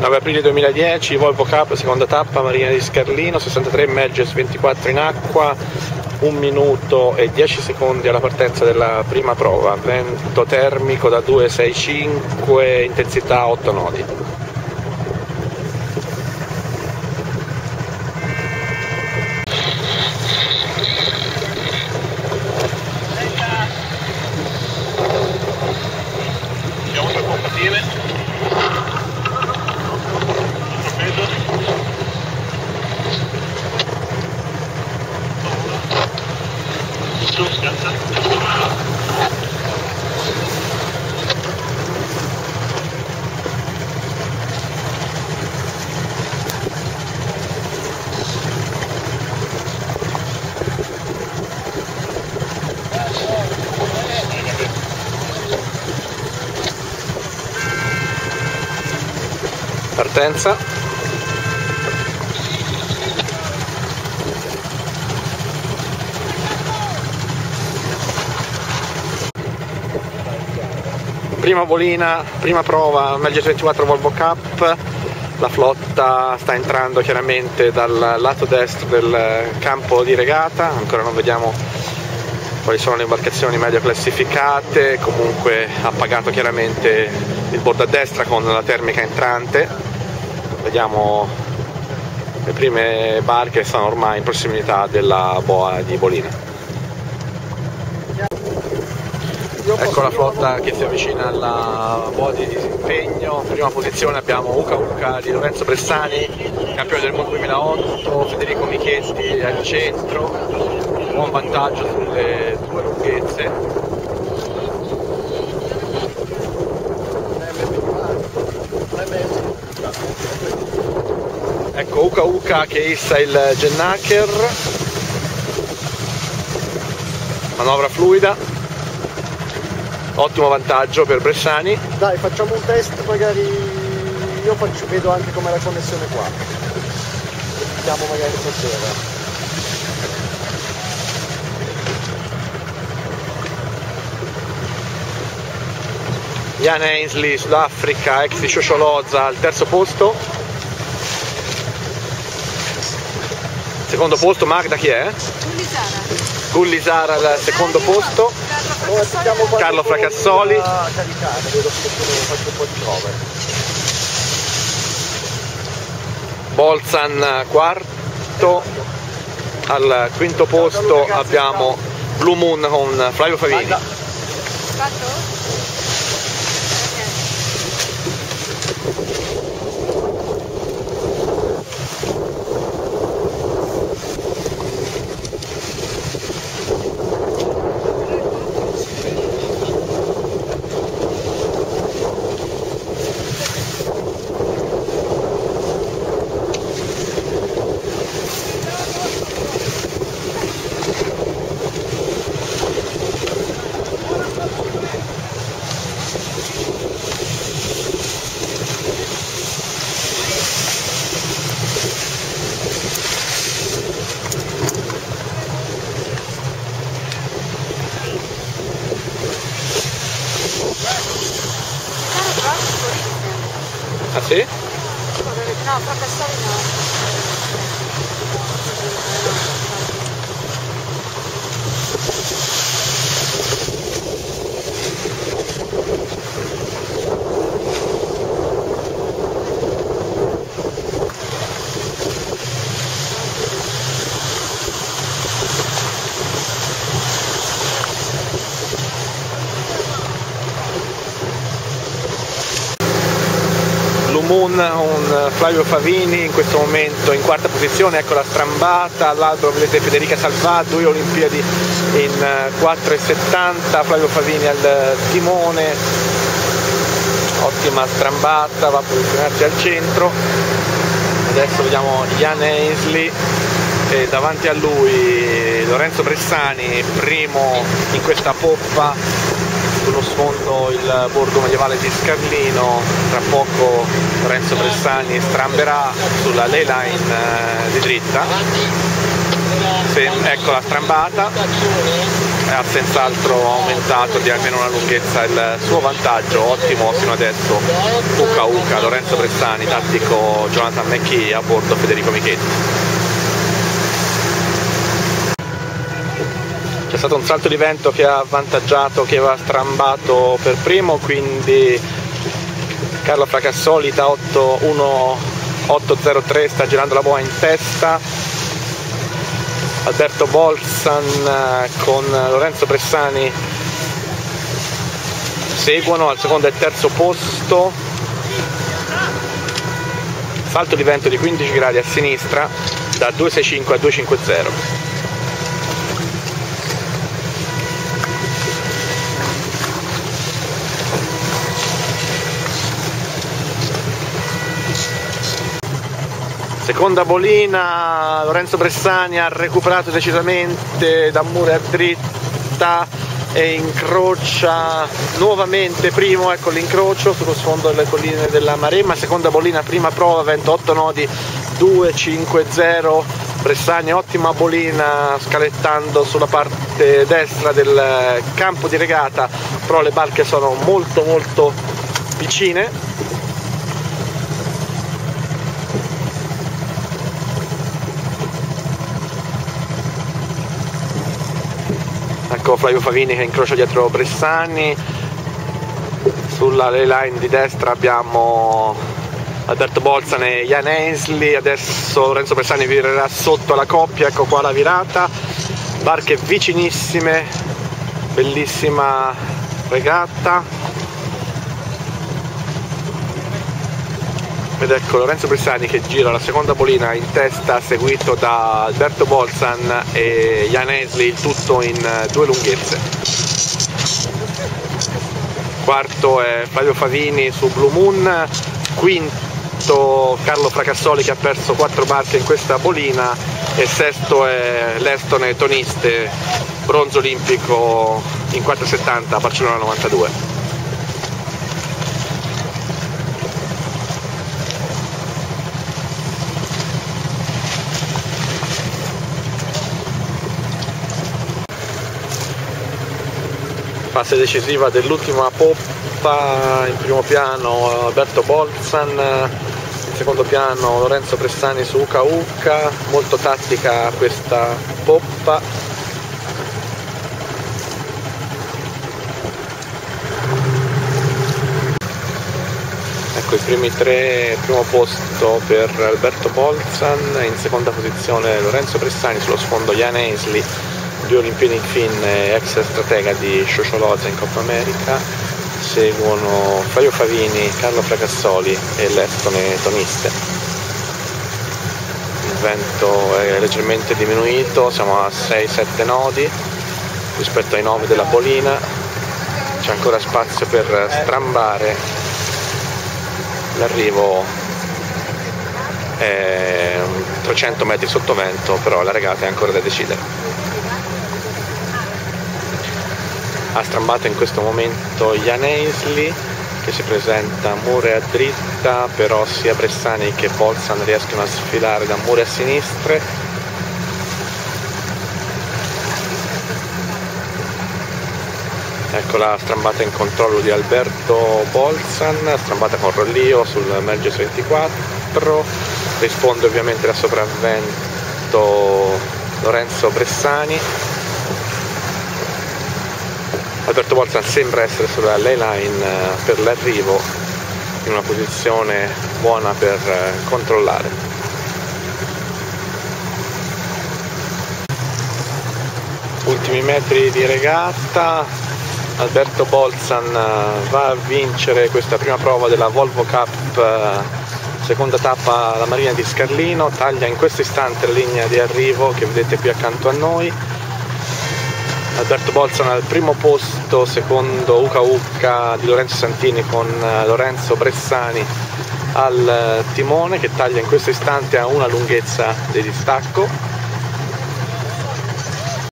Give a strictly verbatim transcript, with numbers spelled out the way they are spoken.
nove aprile duemiladieci, Volvo Cup, seconda tappa, Marina di Scarlino, sessantatré Melges ventiquattro in acqua, un minuto e dieci secondi alla partenza della prima prova, vento termico da due virgola sessantacinque, intensità otto nodi. Partenza. Prima bolina, prima prova, Melges ventiquattro Volvo Cup. La flotta sta entrando chiaramente dal lato destro del campo di regata, ancora non vediamo quali sono le imbarcazioni meglio classificate, comunque ha pagato chiaramente il bordo a destra con la termica entrante. Vediamo le prime barche che sono ormai in prossimità della boa di Bolina. Ecco la flotta che si avvicina alla boa di disimpegno. In prima posizione abbiamo Uca Uca di Lorenzo Bressani, campione del mondo duemilaotto, Federico Michetti al centro, buon vantaggio sulle due lunghezze. Ecco Uca Uca che issa il Gennaker, manovra fluida. Ottimo vantaggio per Bressani. Dai, facciamo un test, magari io faccio, vedo anche com'è la connessione qua. Vediamo magari stasera. Jan Ainsley, Sudafrica, ex di Shosholoza al terzo posto. Secondo posto Magda chi è? Gullisara. Gullisara al secondo posto. Carlo Fracassoli. Bolzan quarto. Al quinto posto abbiamo Blue Moon con Flavio Favini. Ah sì? No, Fracassoli no. Moon con Flavio Favini in questo momento in quarta posizione. Ecco la strambata, all'altro vedete Federica Salvà, due Olimpiadi in quattro e settanta, Flavio Favini al timone, ottima strambata, va a posizionarsi al centro. Adesso vediamo Jan Ainsley e davanti a lui Lorenzo Bressani, primo in questa poppa. Sullo sfondo il bordo medievale di Scarlino, tra poco Lorenzo Bressani stramberà sulla ley line di dritta. Ecco la strambata. ha senz'altro aumentato di almeno una lunghezza il suo vantaggio. Ottimo fino adesso Uka Uka, Lorenzo Bressani, tattico Jonathan McKee, a bordo Federico Michetti. C'è stato un salto di vento che ha avvantaggiato, che aveva strambato per primo, quindi Carlo Fracassoli da otto uno otto zero tre sta girando la boa in testa. Alberto Bolzan con Lorenzo Bressani seguono al secondo e terzo posto. Salto di vento di quindici gradi a sinistra da due sei cinque a due cinque zero. Seconda bolina, Lorenzo Bressani ha recuperato decisamente da mure a dritta e incrocia nuovamente primo, ecco l'incrocio sullo sfondo delle colline della Maremma. Seconda bolina, prima prova, vento otto nodi, due cinque zero. Bressani, ottima bolina scalettando sulla parte destra del campo di regata, però le barche sono molto molto vicine. Ecco Flavio Favini che incrocia dietro Bressani. Sulla line di destra abbiamo Alberto Bolzan e Jan Ainsley. Adesso Lorenzo Bressani virerà sotto la coppia, ecco qua la virata. Barche vicinissime, bellissima regata. Ed ecco Lorenzo Bressani che gira la seconda bolina in testa, seguito da Alberto Bolzan e Jan Ainsley, il tutto in due lunghezze. Quarto è Flavio Favini su Blue Moon, quinto Carlo Fracassoli che ha perso quattro barche in questa bolina, e sesto è l'estone Toniste, bronzo olimpico in quattrocentosettanta a Barcellona novantadue. Fase decisiva dell'ultima poppa, in primo piano Alberto Bolzan, in secondo piano Lorenzo Bressani su Uka Uka, molto tattica questa poppa. Ecco i primi tre, primo posto per Alberto Bolzan, in seconda posizione Lorenzo Bressani, sullo sfondo Jan Ainsley, due olimpiadi in fin, ex stratega di Scioscioloza in Coppa America. Seguono Flavio Favini, Carlo Fracassoli e l'estone Toniste. Il vento è leggermente diminuito, siamo a sei sette nodi rispetto ai nove della bolina. C'è ancora spazio per strambare. L'arrivo è trecento metri sotto vento, però la regata è ancora da decidere. Ha strambato in questo momento Jan Ainsley che si presenta a mure a dritta, però sia Bressani che Bolzan riescono a sfilare da mure a sinistre. Ecco la strambata in controllo di Alberto Bolzan, strambata con rollio sul Merges ventiquattro, risponde ovviamente da sopravvento Lorenzo Bressani. Alberto Bolzan sembra essere sulla ley line per l'arrivo, in una posizione buona per controllare. Ultimi metri di regata, Alberto Bolzan va a vincere questa prima prova della Volvo Cup, seconda tappa alla Marina di Scarlino, taglia in questo istante la linea di arrivo che vedete qui accanto a noi. Alberto Bolzan al primo posto, secondo Uka Uka di Lorenzo Santini con Lorenzo Bressani al timone, che taglia in questo istante a una lunghezza di distacco.